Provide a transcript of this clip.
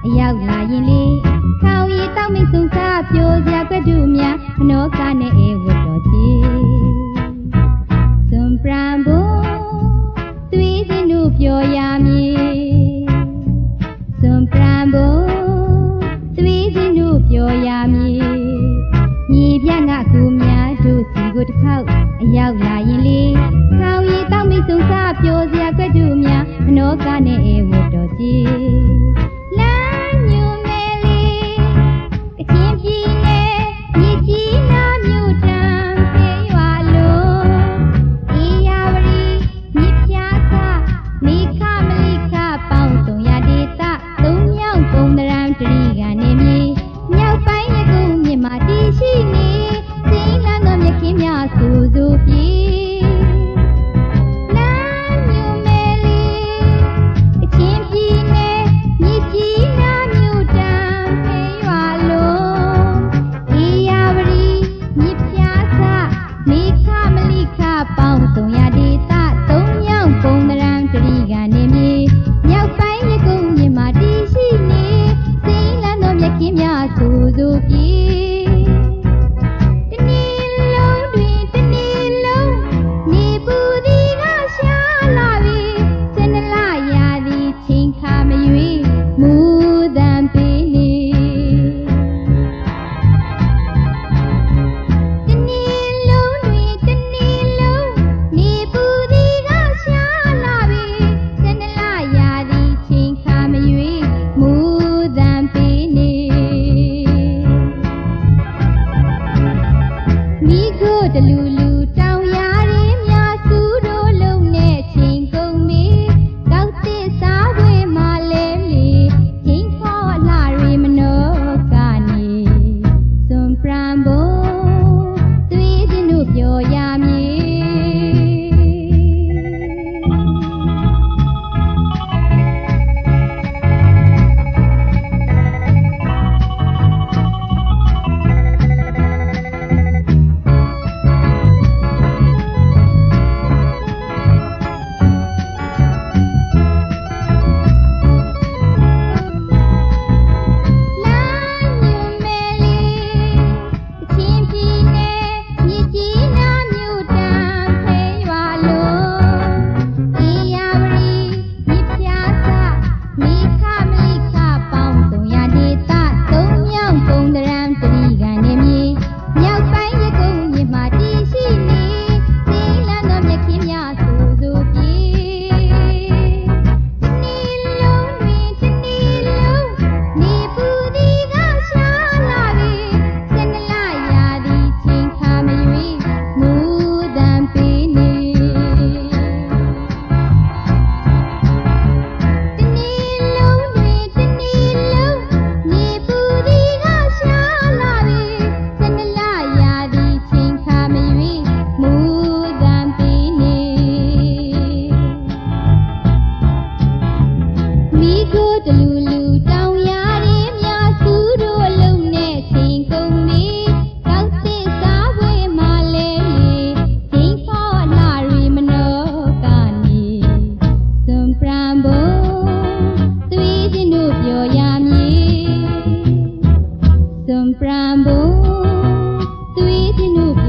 ရောက်လာရင်လေခေါင်းရည်တောက်မင်းစုံစားပြိုစရာကွက်တူများအနောကနဲ့အေဝတ်တော်ချီစွန်ပရန်ဘုံသွေးစင်တို့ပြောရမည်စွန်ပရန်ဘုံသွေးစင်တို့ပြောရမည်ညီပြငါကူများတို့စီကိုတစ်ခေါက်အရောက်လာရင်လေခေါင်းရည်တောက်မင်းစုံစားပြိုစရာကွက်တူများအနောကနဲ့အေဝတ်တော်ချီစွန်ပရန်ဘုံသွေးစင်တို့